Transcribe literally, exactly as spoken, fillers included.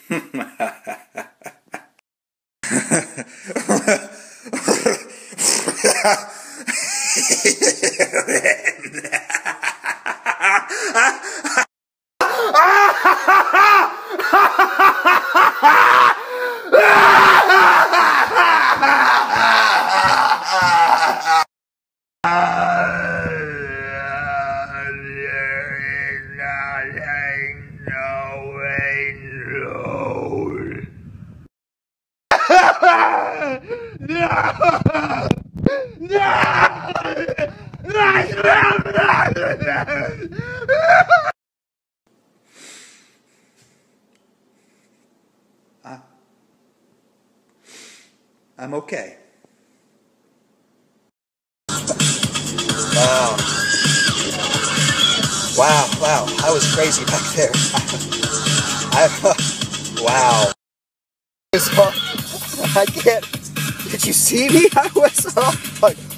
Uh, I'm okay. Wow. Wow, wow. I was crazy back there. I, wow. I can't. Did you see me? I was all like.